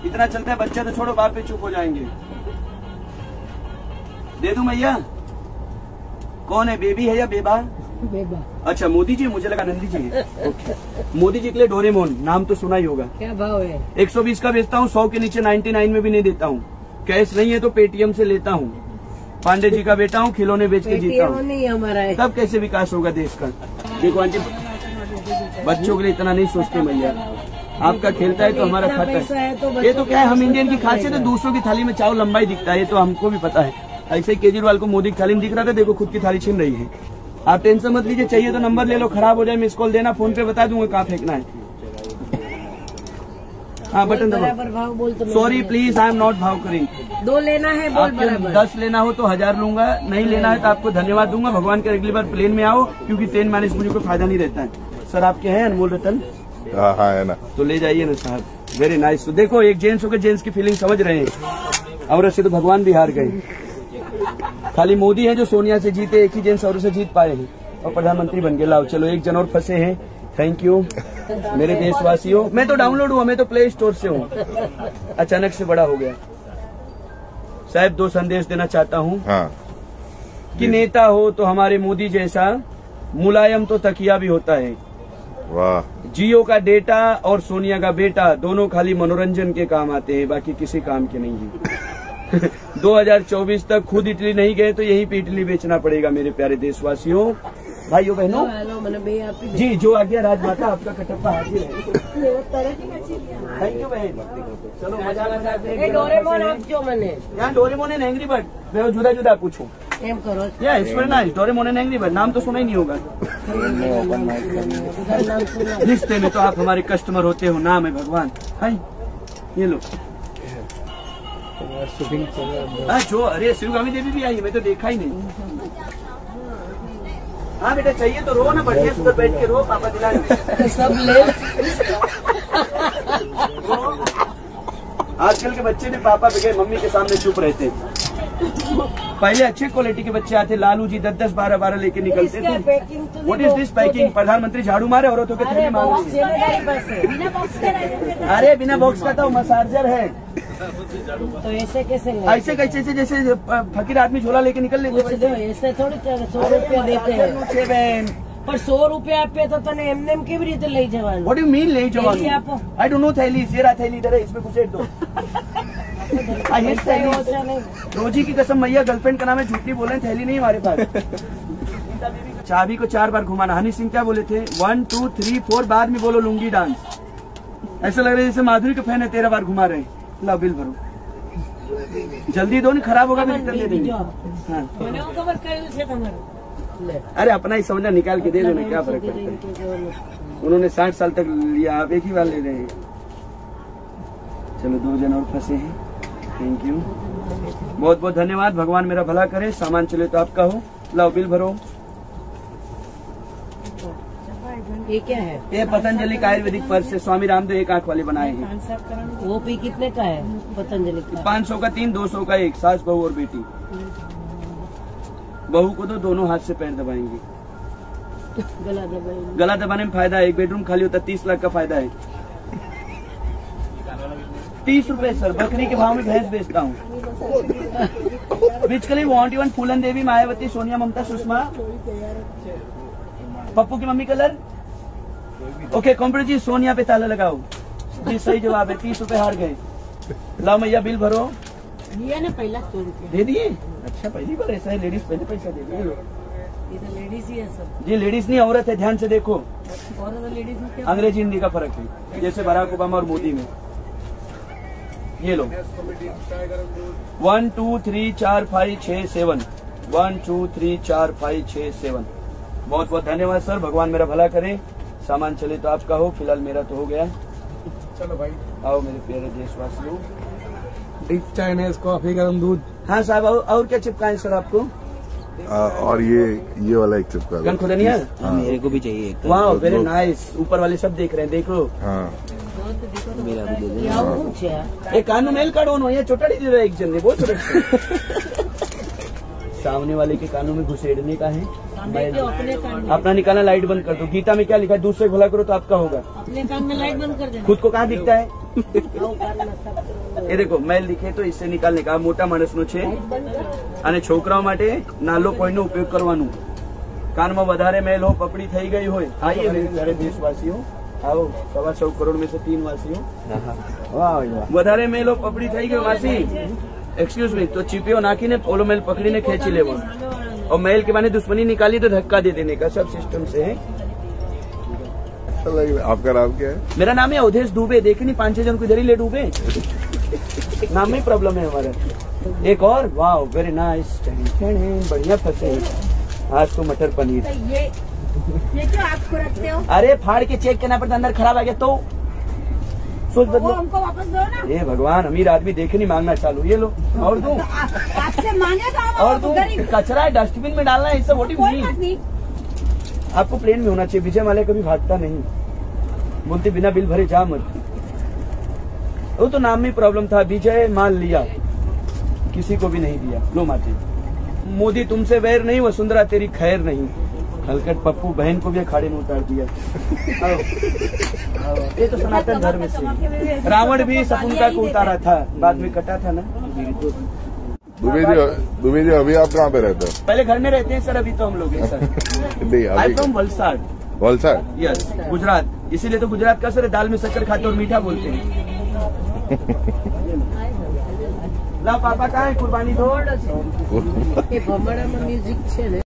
इतना चलता है, बच्चा तो छोड़ो, बाप पे चुप हो जाएंगे। दे दूं भैया? कौन है, बेबी है या बेबा? बेबा। अच्छा मोदी जी, मुझे लगा नंदी जी है। मोदी जी के लिए डोरेमोन, नाम तो सुना ही होगा। क्या भाव है? 120 का बेचता हूँ, 100 के नीचे 99 में भी नहीं देता हूँ। कैश नहीं है तो पेटीएम से लेता हूँ। पांडे जी का बेटा हूँ, खिलौने बेच के जीता हूँ। नहीं हमारा है। तब कैसे विकास होगा देश का? देखो आंटी, बच्चों के लिए इतना नहीं सोचते भैया। आपका खेलता है तो हमारा खाता है। ये तो क्या है, हम इंडियन की खासियत है, दूसरों की थाली में चावल लंबा ही दिखता है, ये तो हमको भी पता है। ऐसे ही केजरीवाल को मोदी की थाली में दिख रहा था, देखो खुद की थाली छीन रही है। आप टेंशन मत लीजिए, चाहिए तो नंबर ले लो, खराब हो जाए मिस कॉल देना, फोन पे बता दूंगा कहाँ फेंकना है। हाँ बटन दबाओ। Sorry please, I am not भाव करिंग। 2 लेना है, बोल बराबर। 10 लेना हो तो 1000 लूंगा, नहीं लेना है तो आपको धन्यवाद दूंगा। भगवान के अगली बार प्लेन में आओ, क्योंकि ट्रेन मैनेज मुझे कोई फायदा नहीं रहता है। सर आपके हैं अनमोल रतन? हाँ है ना, तो ले जाइए ना साहब, वेरी नाइस। तो देखो एक जेंट्स होकर जेंट्स की फीलिंग समझ रहे हैं, और ऐसे तो भगवान भी हार गए। खाली मोदी है जो सोनिया से जीते, एक ही जेंट्स और से जीत पाए हैं और प्रधानमंत्री बन गए। लाओ चलो, एक जन और फंसे हैं। थैंक यू मेरे देशवासियों। मैं तो डाउनलोड हुआ, मैं तो प्ले स्टोर से हूँ, अचानक से बड़ा हो गया। साहब 2 संदेश देना चाहता हूँ। हाँ। कि नेता हो तो हमारे मोदी जैसा, मुलायम तो तकिया भी होता है। वाह। जियो का डेटा और सोनिया का बेटा दोनों खाली मनोरंजन के काम आते हैं, बाकी किसी काम के नहीं है। 2024 तक खुद इटली नहीं गए तो यहीं पे इटली बेचना पड़ेगा मेरे प्यारे देशवासियों, भाइयों बहनों। जी जो आ गया राजमाता, आपका कटप्पा हाजिर है। थैंक यू बहन, चलो मजा लगा। डोरेमोन आप जो मने यहाँ डोरेमोन एंड एंग्री बर्ड, मैं जुदा जुदा पूछूं। एम करो या ईश्वर nice, Doraemon and angry bird, नाम तो सुना ही नहीं होगा। रिश्ते में तो आप हमारे कस्टमर होते हो, नाम है भगवान। हाय ये लो। जो अरे शिवगामी देवी भी आई है, मैं तो देखा ही नहीं। हाँ बेटा चाहिए तो रो ना, बढ़िया सुबह बैठ के रो, पापा दिलाएंगे। सब ले। आजकल के बच्चे भी पापा बगैर मम्मी के सामने चुप रहते। पहले अच्छे क्वालिटी के बच्चे आते, लालू जी 10-10, 12-12 लेके निकलते थे। What is this packing? प्रधानमंत्री झाड़ू मारे, औरतों के थैले मांग रही है। अरे बिना बॉक्स का तो मसाजर है। तो ऐसे कैसे? ऐसे कैसे जैसे फकीर आदमी झोला लेके निकल लेते। ऐसे थोड़ी 100 रुपया देते हैं बहन, पर 100 रुपया पे तो तने एमनेम के भी ले जवान। व्हाट डू यू मीन ले जवान? आई डोंट नो थैली, सेरा थैली इधर है, इसमें घुसेड़ दो। रोजी की कसम मैया, गर्लफ्रेंड का नाम है, झूठी बोले, थैली नहीं हमारे पास। चाबी को 4 बार घुमाना। हनी सिंह क्या बोले थे? 1 2 3 4, बाद में बोलो लुंगी डांस। ऐसा लग रहा है जैसे माधुरी के फैन है, 13 बार घुमा रहे हैं। ला बिल भरो, जल्दी दो, नहीं खराब होगा मेरी तरह दे देंगे। हाँ। अरे अपना ही समझा, निकाल के दे दो ना, क्या फर्क पड़ता है। उन्होंने 60 साल तक लिया, आप एक ही बार ले रहे हैं। चलो 2 जन और फंसे हैं। थैंक यू, बहुत बहुत धन्यवाद। भगवान मेरा भला करे। सामान चले तो आपका हो। लाओ बिल भरो। ये क्या है? ये पतंजलि का आयुर्वेदिक पर्स है, स्वामी रामदेव 1 आंख वाले बनाए हैं। वो भी कितने का है पतंजलि का? 500 का 3, 200 का 1। सास बहू और बेटी। बहू को तो दोनों हाथ से पैर दबाएंगे। गला दबाने में फायदा है, 1 बेडरूम खाली होता 30 लाख का फायदा है। 30 रुपए सर, बकरी के भाव में भैंस बेचता हूँ। बिचकली वांट इवन फूलन देवी, मायावती, सोनिया, ममता, सुषमा, पप्पू की mummy colour. Okay computer ji, Sonia पे ताला लगाओ जी, सही जवाब है। 30 रुपए हार गए। लाओ मैया बिल भरो। दिया ना पहला 100 रुपया दे दिए? अच्छा पहली बार ऐसा है, लेडीज पहले पैसा दे दिए। ये तो लेडीज ही है सब। जी लेडीज नहीं, औरत है, ध्यान से देखो। औरत और लेडीज में क्या? अंग्रेजी हिंदी का फर्क है, जैसे बराक ओबामा और मोदी में। ये लो 1 2 3 4 5 6 7, 1 2 3 4 5 6 7। बहुत बहुत धन्यवाद सर, भगवान मेरा भला करे। सामान चले तो आपका हो, फिलहाल मेरा तो हो गया। चलो भाई आओ मेरे प्यारे देशवासियों। ड्रिप, चाइनीज, कॉफी, गर्म दूध। हाँ साहब, और क्या चिपकाएं सर आपको? और ये वाला एक चिपका गन खुदनिया। मेरे को भी चाहिए। वाह वेरी नाइस। ऊपर वाले सब देख रहे हैं, देख लो। हाँ मेरा भी दे दो। एक कानू मेल कार्ड ऑन हो, ये चोटा नहीं दे रहा एक जन ने, बहुत सामने वाले के कानों में घुसेड़ने का है। देखिए अपने कान में, अपना निकालना, लाइट बंद कर दो। गीता में क्या लिखा है? दूसरे भला करो तो आपका होगा। अपने कान में लाइट बंद कर देना। खुद को कहाँ दिखता है? आओ, कान में सब ये देखो मेल दिखे तो इससे निकालने का। मोटा माणसનો છે અને છોકરાઓ માટે નાનો કોઈનો ઉપયોગ કરવાનું। કાનમાં વધારે મેલ हो, પપડી થઈ ગઈ હોય, આइए मेरे सारे देशवासियों, आओ 125 करोड़ में से 3 वासियों। वाह वाह, વધારે મેલ हो, પપડી થઈ ગઈ વાસી, एक्सक्यूज मी, तो चिपियो नाखी ने ओलो मेल पकड़ी ने खेची ले, और मेल के माने दुश्मनी निकाली तो धक्का दे देने का, सब सिस्टम से है। अच्छा लग रहा है। आपका नाम क्या है? मेरा नाम है अवधेश दुबे। देखे नहीं 5-6 जन को इधर ही ले डूबे। नाम में प्रॉब्लम है हमारा। एक और, वाह वेरी नाइस, बढ़िया फंसे आज तो मटर पनीर। ये क्यों आपको रखते हो? अरे फाड़ के चेक करना पड़ता, अंदर खराब आ गया तो सोच वो बदलो। हमको वापस दो ना। ये भगवान, अमीर आदमी देखे नहीं मांगना चालू। ये लो और दूं, आपसे मांगे तो हम और दूं। गरीब, कचरा है, डस्टबिन में डालना है, सब व्हाट यू कोई बात मीन। नहीं। आपको प्लेन में होना चाहिए। विजय माल्या कभी भागता नहीं, बोलते बिना बिल भरे जा मत। वो तो नाम में प्रॉब्लम था। विजय मान लिया, किसी को भी नहीं दिया। लो माते, मोदी तुमसे वैर नहीं, वसुंधरा तेरी खैर नहीं। हलकट पप्पू बहन को भी अखाड़े में उतार दिया। आओ, आओ, ये तो सनातन धर्म से। रावण भी शकुंतला को उतारा था, बाद में कटा था ना। दुबे जी अभी आप कहाँ पे रहते हो? पहले घर में रहते हैं सर, अभी तो हम लोग हैं सर। नहीं आई अभी फ्रॉम वलसाड। वलसाड। यस, गुजरात। इसीलिए तो गुजरात का सर दाल में शक्कर खाते और मीठा बोलते हैं। ला पापा कहाँ है? कुर्बानी दो। એ ભમરામાં મ્યુઝિક છે ને